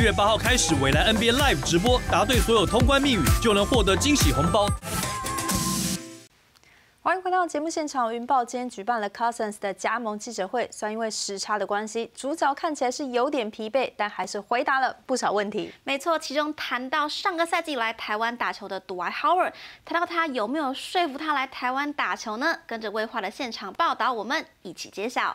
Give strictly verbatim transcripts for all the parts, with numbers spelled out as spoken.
一月八号开始，未来 N B A Live 直播，答对所有通关密语就能获得惊喜红包。 欢迎回到节目现场。云豹今天举办了 Cousins 的加盟记者会，虽然因为时差的关系，主角看起来是有点疲惫，但还是回答了不少问题。 没错，其中谈到上个赛季来台湾打球的 Dwight Howard， 谈到他有没有说服他来台湾打球呢？跟着威化的现场报道，我们一起揭晓。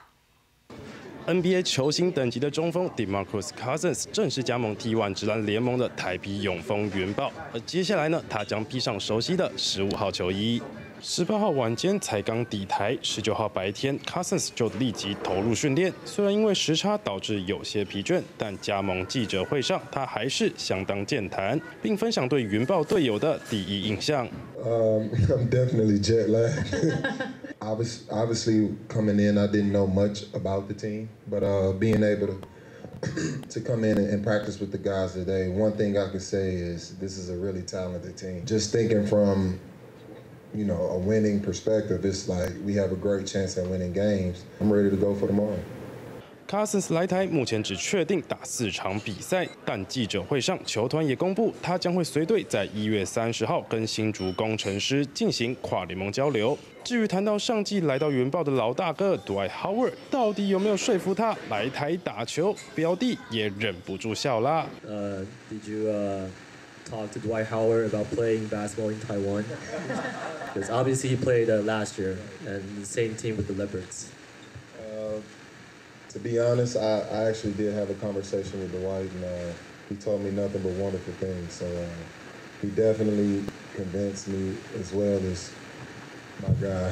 N B A 球星等级的中锋 DeMarcus Cousins 正式加盟 T 一 职篮联盟的台啤永丰云豹，而接下来呢，他将披上熟悉的十五号球衣。 十八号晚间才刚抵台，十九号白天 ，Cousins 就立即投入训练。虽然因为时差导致有些疲倦，但加盟记者会上他还是相当健谈，并分享对云豹队友的第一印象。 Um, I'm definitely jet lagged. Obviously, coming in, I didn't know much about the team, but uh, being able to to come in and practice with the guys today, one thing I can say is this is a really talented team. Just thinking from you know, a winning perspective, it's like we have a great chance at winning games. I'm ready to go for tomorrow. Cousins 来台目前只确定打四场比赛，但记者会上球团也公布，他将会随队在一月三十号跟新竹工程师进行跨联盟交流。至于谈到上季来到云豹的老大哥 Dwight Howard， 到底有没有说服他来台打球？表弟也忍不住笑啦。 Uh, did you uh... talk to Dwight Howard about playing basketball in Taiwan? Because obviously he played uh, last year and the same team with the Leopards. Uh, to be honest, I, I actually did have a conversation with Dwight, and uh, he told me nothing but wonderful things. So uh, he definitely convinced me as well as my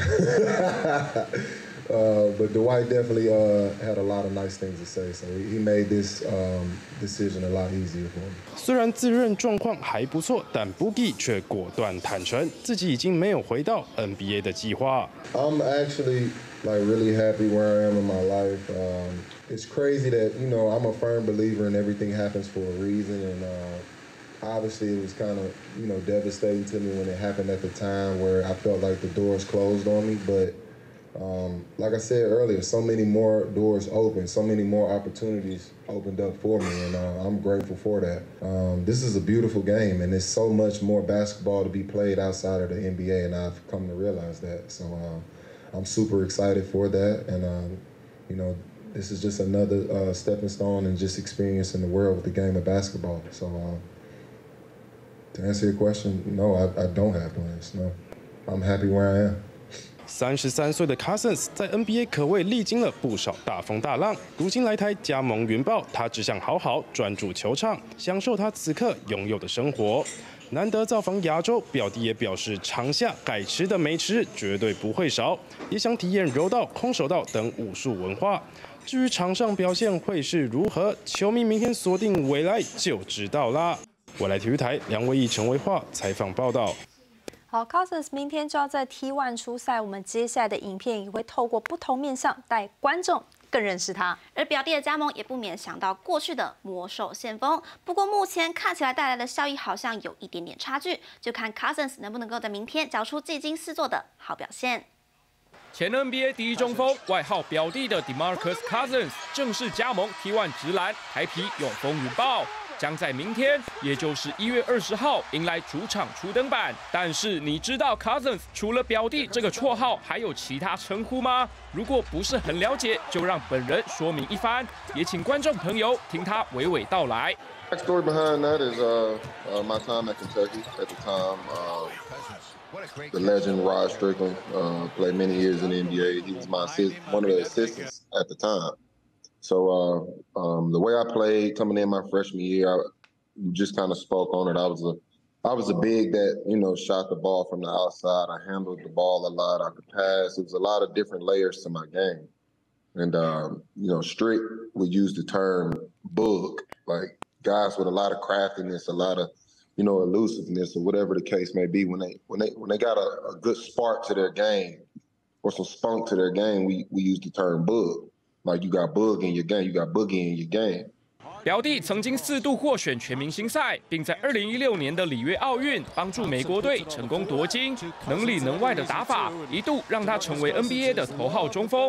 guy. Uh, but Dwight definitely uh, had a lot of nice things to say, so he made this um, decision a lot easier for me. 虽然自认状况还不错，但 Boogie 却果断坦诚，自己已经没有回到 N B A 的计划。 I'm actually like really happy where I am in my life. Um, it's crazy that you know I'm a firm believer in everything happens for a reason, and uh, obviously it was kind of you know devastating to me when it happened at the time where I felt like the doors closed on me, but. Um, like I said earlier, so many more doors open, so many more opportunities opened up for me, and uh, I'm grateful for that. Um, this is a beautiful game, and there's so much more basketball to be played outside of the N B A, and I've come to realize that. So uh, I'm super excited for that, and um, you know, this is just another uh, stepping stone and just experiencing the world with the game of basketball. So uh, to answer your question, no, I, I don't have plans. No, I'm happy where I am. 三十三岁的 Cousins 在 N B A 可谓历经了不少大风大浪，如今来台加盟云豹，他只想好好专注球场，享受他此刻拥有的生活。难得造访亚洲，表弟也表示场下该吃的没吃绝对不会少，也想体验柔道、空手道等武术文化。至于场上表现会是如何，球迷明天锁定未来就知道啦。未来体育台梁威毅、陈维化采访报道。 好 ，Cousins 明天就要在 T 一 出赛，我们接下来的影片也会透过不同面向带观众更认识他。 而表弟的加盟也不免想到过去的魔兽先锋，不过目前看起来带来的效益好像有一点点差距，就看 Cousins 能不能够在明天缴出技惊四座的好表现。 前 N B A 第一中锋，外号表弟的 DeMarcus Cousins 正式加盟 T 一 职篮台啤永丰云豹，将在明天，也就是一月二十号迎来主场初登板。但是你知道 Cousins 除了表弟这个绰号，还有其他称呼吗？如果不是很了解，就让本人说明一番，也请观众朋友听他娓娓道来。 Backstory behind that is uh, uh, my time at Kentucky. At the time, uh, the legend Rod Strickland uh, played many years in the N B A. He was my assist, one of the assistants at the time. So uh, um, the way I played coming in my freshman year, I just kind of spoke on it. I was a, I was a big that you know shot the ball from the outside. I handled the ball a lot. I could pass. It was a lot of different layers to my game. And um, you know, Strick would use the term "bug," like guys with a lot of craftiness, a lot of you know elusiveness, or whatever the case may be. When they when they when they got a, a good spark to their game or some spunk to their game, we we use the term "bug." Like you got bug in your game, you got boogie in your game. 表弟曾经四度获选全明星赛，并在二零一六年的里约奥运帮助美国队成功夺金。能里能外的打法，一度让他成为 N B A 的头号中锋。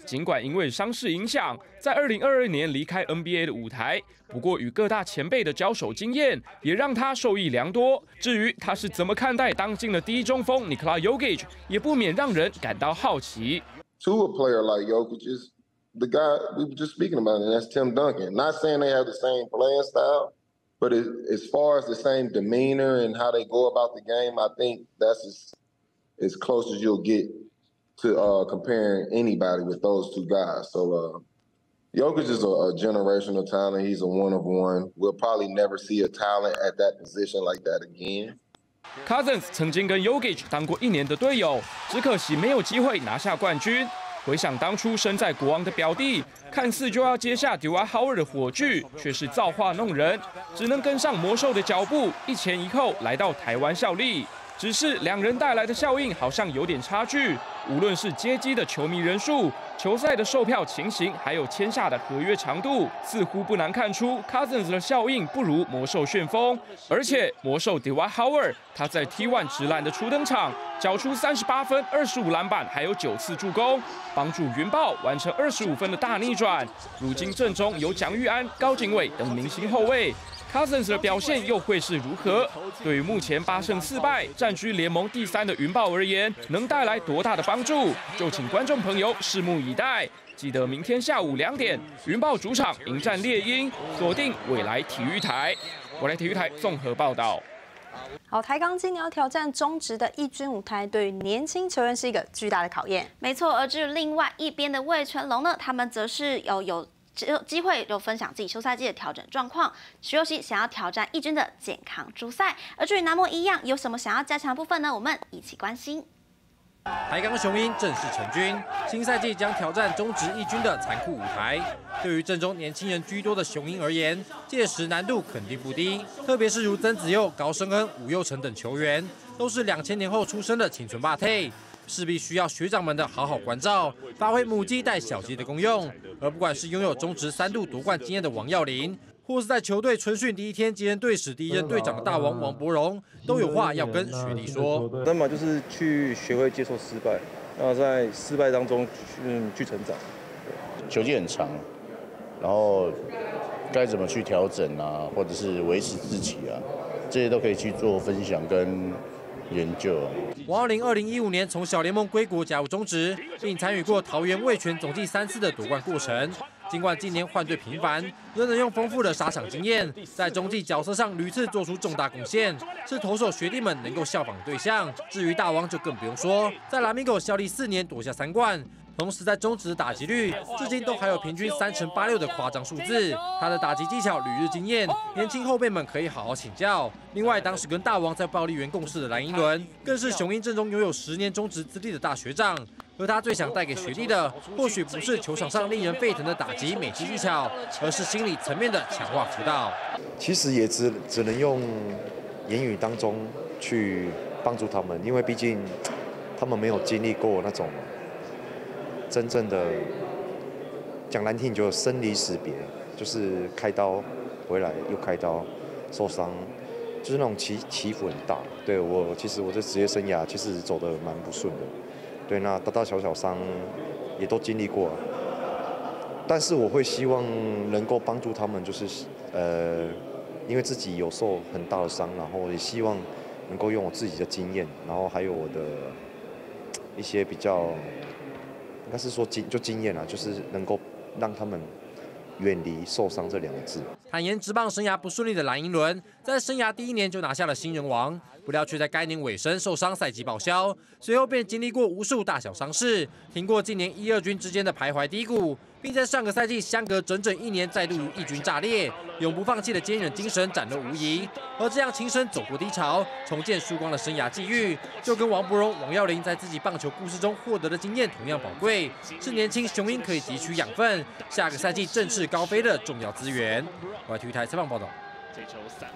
尽管因为伤势影响，在二零二二年离开 N B A 的舞台，不过与各大前辈的交手经验也让他受益良多。至于他是怎么看待当今的第一中锋 Nikola Jokic， 也不免让人感到好奇。 To a player like Jokic is the guy we were just speaking about, and that's Tim Duncan. Not saying they have the same playing style, but it, as far as the same demeanor and how they go about the game, I think that's as, as close as you'll get to uh, comparing anybody with those two guys. So uh, Jokic is a, a generational talent. He's a one of one. We'll probably never see a talent at that position like that again. Cousins 曾经跟 Jokic 当过一年的队友，只可惜没有机会拿下冠军。回想当初身在国王的表弟，看似就要接下 Dwight Howard 的火炬，却是造化弄人，只能跟上魔兽的脚步，一前一后来到台湾效力。只是两人带来的效应好像有点差距，无论是接机的球迷人数、球赛的售票情形，还有签下的合约长度，似乎不难看出 Cousins 的效应不如魔兽旋风。而且魔兽 Dwight Howard 他在 T 一 直男的初登场，缴出三十八分、二十五篮板，还有九次助攻，帮助云豹完成二十五分的大逆转。如今阵中有蒋玉安、高景伟等明星后卫。Cousins 的表现又会是如何？对于目前八胜四败、占据联盟第三的云豹而言，能带来多大的帮助？就请观众朋友拭目以待。记得明天下午两点，云豹主场迎战猎鹰，锁定未来体育台。未来体育台综合报道。 好，台钢今年要挑战中职的一军舞台，对于年轻球员是一个巨大的考验。 没错，而至于另外一边的味全龙呢，他们则是有有。有机会有分享自己休赛季的调整状况，徐佑熙想要挑战一军的健康出赛，而至于南梦一样有什么想要加强的部分呢？我们一起关心。 台钢雄鹰正式成军，新赛季将挑战中职一军的残酷舞台。对于阵中年轻人居多的雄鹰而言，届时难度肯定不低。特别是如曾子佑、高升恩、吴佑成等球员，都是两千年后出生的青春霸退。势必需要学长们的好好关照，发挥母鸡带小鸡的功用。而不管是拥有中职三度夺冠经验的王耀林，或是在球队春训第一天接任队史第一任队长的大王王柏荣，都有话要跟学弟说。 那么就是去学会接受失败，然后在失败当中去去成长。 球季很长，然后该怎么去调整啊，或者是维持自己啊，这些都可以去做分享跟研究。 王耀林二零一五年从小联盟归国加入中职，并参与过桃园味全总计三次的夺冠过程。尽管今年换队频繁，仍能用丰富的沙场经验，在中继角色上屡次做出重大贡献，是投手学弟们能够效仿的对象。至于大王就更不用说，在拉米狗效力四年夺下三冠。同时，在中职的打击率，至今都还有平均三成八六的夸张数字。他的打击技巧屡日惊艳，年轻后辈们可以好好请教。另外，当时跟大王在暴力园共事的蓝寅伦，更是雄鹰阵中拥有十年中职资历的大学长。而他最想带给学弟的，或许不是球场上令人沸腾的打击美技技巧，而是心理层面的强化辅导。 其实也只只能用言语当中去帮助他们，因为毕竟他们没有经历过那种。真正的讲难听，就生离死别，就是开刀回来又开刀，受伤，就是那种起起伏很大。对我，其实我的职业生涯其实走得蛮不顺的，对，那大大小小伤也都经历过，但是我会希望能够帮助他们，就是呃，因为自己有受很大的伤，然后也希望能够用我自己的经验，然后还有我的一些比较。应该是说经就经验啊，就是能够让他们远离受伤这两个字。 坦言职棒生涯不顺利的蓝寅伦，在生涯第一年就拿下了新人王，不料却在该年尾声受伤，赛季报销。随后便经历过无数大小伤势，挺过今年一二军之间的徘徊低谷，并在上个赛季相隔整整一年再度与一军炸裂，永不放弃的坚韧精神展露无遗。而这样亲身走过低潮，重建输光的生涯际遇，就跟王柏荣、王耀林在自己棒球故事中获得的经验同样宝贵，是年轻雄鹰可以汲取养分，下个赛季振翅高飞的重要资源。我来体育台采访报道。这周三